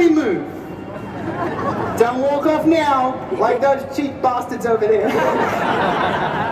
Body move. Don't walk off now, like those cheap bastards over there.